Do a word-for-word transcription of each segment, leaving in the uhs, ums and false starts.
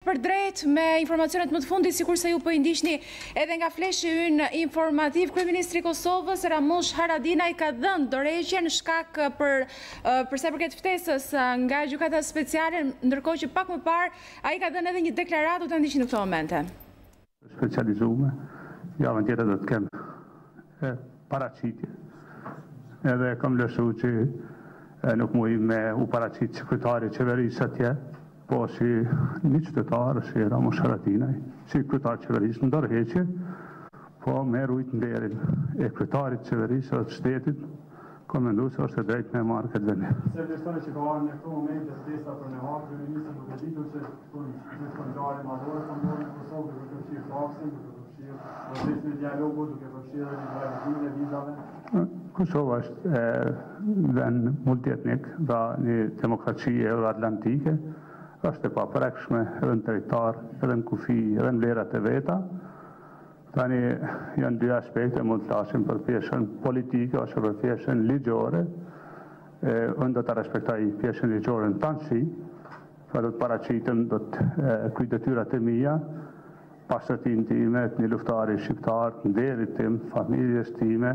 për drejt me informacionet më të fundit, sikurse ju po i ndiqni edhe nga fleshi ynë informativ. Kryeministri i Kosovës Ramush Haradinaj ka dhënë dorëheqjen shkak për përsa i përket ftesës nga gjykata speciale, ndërkohë që pak më parë ai ka dhënë edhe një deklaratë, do ta ndiqni në këto momente. Specializuar, javën tjetër do të kem paraqitje. Edhe kam lëshu që nuk muj me u paraqit sekretari i qeverisë atje, po si një qytetar, si Ramush Haradinaj, si kryetar qeverisë në dorëheqje, po me rujt nderin e kryetarit qeverisë dhe shtetit, ka mendu se është e drejt me marrë këtë vende. Se vlerësoni që ka arë në këto momente ftesa për në hakë, kryeministri duke ditur se në këndare madhore të ndorë në Kosovë duke përfshirë taksin, duke përfshirë procesin e dialogu, duke përfshirë liberalizimin e vizave. Kosova është vend multietnik dhe një demokraci euroatlantike, është e paprekshme edhe në territor, edhe në kufi, edhe në vlerat e veta. Tani janë dy aspekte, mund të flasim për pjesën politike ose për pjesën ligjore. Unë do të respektoj pjesën ligjore në tanësi, pra do të paraqitem, do të kryj detyrat e mia, pastërtinë time, të një luftari shqiptar, të nderit tim, familjes time,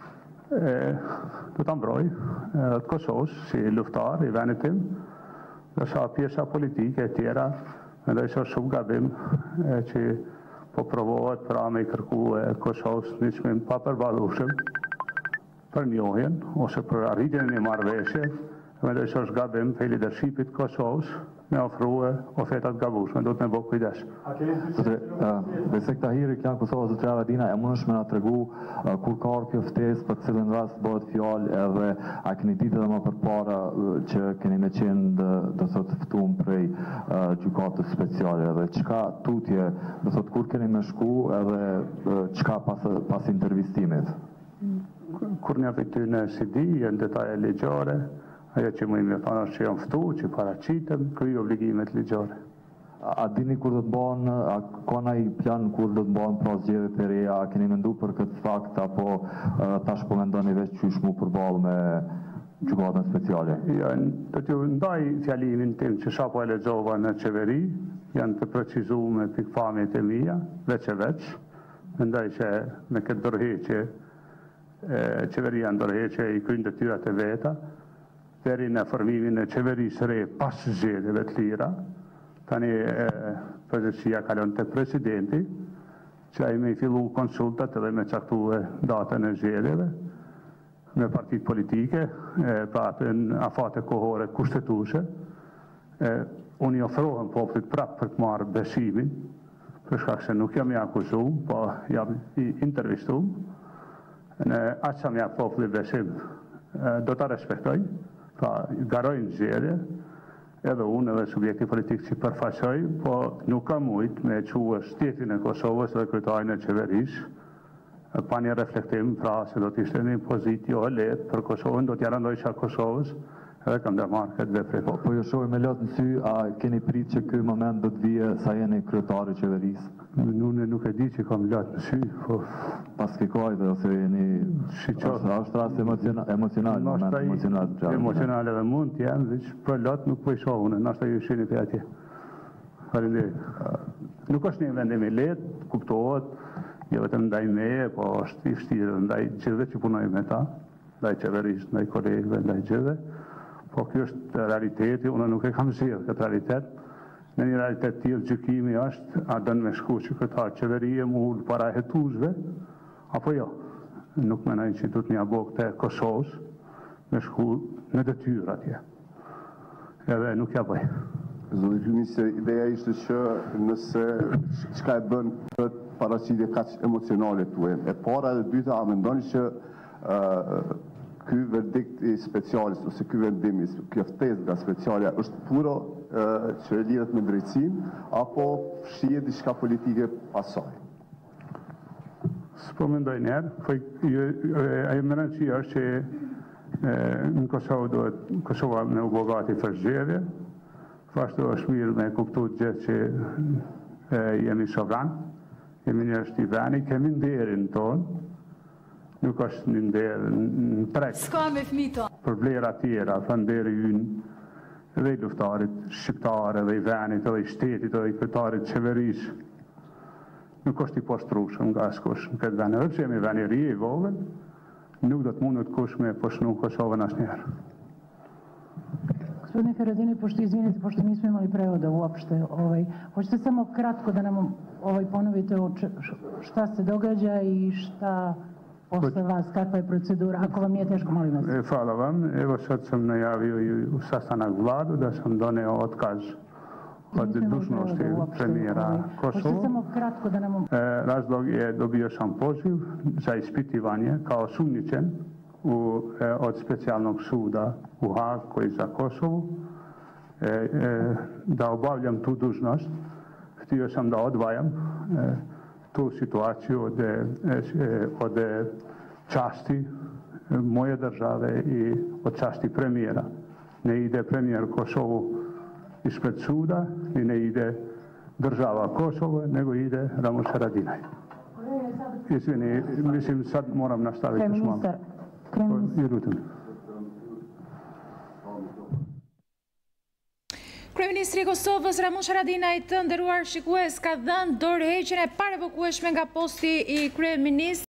do të mbroj të Kosovës si luftar i vendit tim, dhe sa pjesa politike e tjera, mendoj se është shumë gabim që po provohet pra me i kërku e Kosovës një çmim pa përballueshëm për njohjen ose për arritjen e një marrëveshje, mendoj se është gabim për lidershipit Kosovës me ofrue ofertat gabueshme, do të me bëj kujdes. Besoj këta hiri që janë Kosovës zotëria Haradinaj, e mundesh me na tregu kur ka kjo ftesë, për cilën rast bëhet fjalë, edhe a keni ditë edhe më përpara që keni me qenë do thotë ftuar prej gjykatës speciale, edhe çka tutje, do thotë kur keni me shku, edhe çka pas pas intervistimit. Kur një fitu në C D, janë detaje ligjore, ajo që më ime thonë është që jam ftu, që paraqitem, kryj obligimet ligjore. A dini kur do të bëhen, a ka ndonjë plan kur do të bëhen pra zgjedhjet e reja, a keni menduar për këtë fakt, apo tash po mendoni veç qysh mu përballë me gjykatën speciale? Ja, do t'ju ndaj fjalimin tim që sapo e lexova në qeveri, janë të precizuar me pikpamjet e mia, veç e veç. Mendoj që me këtë dorëheqje, qeveria ndërheqje i kryen detyrat e veta, deri në formimin e qeverisë re pas zgjedhjeve të lira. Tani përgjithësia kalon te presidenti, që ai me i fillu konsultat edhe me caktue datën e zgjedhjeve me partitë politike, pra në afate kohore kushtetuese. Unë i ofrohem popullit prapë për të marrë besimin, për shkak se nuk jam i akuzuar, po jam i intervistuar. Në aq sa më jap populli besim, do ta respektoj, pra garojnë zgjedhje, edhe unë edhe subjekti politik që përfaqësoj, po nuk kam mujt me quë shtetin e Kosovës dhe kryetarin e qeverisë, pa një reflektim, pra se do t'ishte një pozit jo e lehtë për Kosovën, do t'ja rëndojsha Kosovës, edhe kam dhe marrë këtë veprim. Po, po ju shohim me lot në sy, a keni prit që ky moment do të vijë sa jeni kryetari i qeverisë? Unë nuk e di që kam lot në sy, po pas ke kohë ose jeni si qoftë, është rast emocional, emocional, moment emocional. Emocional edhe mund të jam, veç për lot nuk po i shoh unë, ndoshta ju shihni pe atje. Faleminderit. Nuk është një vendim i lehtë, kuptohet, jo vetëm ndaj meje, po është i vështirë ndaj gjithëve që punojnë me ta, ndaj qeverisë, ndaj kolegëve, ndaj gjithëve. Po kjo është realiteti, unë nuk e kam zgjedhur këtë realitet. Në një realitet tillë gjykimi është, a dënë me shku që këta qeverie mu ullë para hetuesve, apo jo. Nuk menoj që du të një abok të Kosovës me shku në detyrë atje. Edhe nuk ja bëj. Zoti Kryeministër, ideja ishte që nëse çka e bën këtë paraqitje kaq emocionale tuaj. E para dhe dyta, a mendoni që ky verdikt i specialis ose ky vendim, kjo ftesë nga speciale është puro që lidhet me drejtësinë, apo shihet diçka politike pasaj? S'po mendoj njerë, po ajo më rëndësia është që në Kosovë duhet Kosova me u bogati për zgjedhje, ashtu është mirë me kuptu gjithë që jemi sovran, jemi njerëz të veni, kemi nderin tonë, nuk është një nderë në trek. S'ka me fëmito. Për vlera tjera, fa nderi ynë dhe i luftarit shqiptar, edhe i venit, edhe i shtetit, edhe i kryetarit qeverisë. Nuk është i poshtrueshëm nga askush në këtë vend. Edhe pse jemi vend i ri i vogël, nuk do të mundet kush me poshnu Kosovën asnjëherë. Gospodine Haradinaj, pošto izvinite, pošto nismo imali prevoda uopšte, ovaj, hoćete samo kratko da nam ovaj, ponovite o č, šta se događa i šta posle vas, kakva je procedura, ako vam nije teško, molim vas. Hvala vam. Evo sad sam najavio i u sastanak vladu da sam doneo otkaz od dužnosti premijera Kosova. Hoćete samo kratko da nam... Razlog je dobio sam poziv za ispitivanje kao sumnjičen u, od specijalnog suda u Haag koji za Kosovu, e, e, da obavljam tu dužnost. Htio sam da odvajam e, tu situaciju od, e, od časti moje države i od časti premijera. Ne ide premijer Kosovu ispred suda i ne ide država Kosovo, nego ide Ramush Haradinaj. Izvini, mislim sad moram nastaviti s vama. Kryeministri i Kosovës Ramush Haradinaj, të nderuar shikues, ka dhënë dorëheqjen e parevokueshme nga posti i kryeministrit.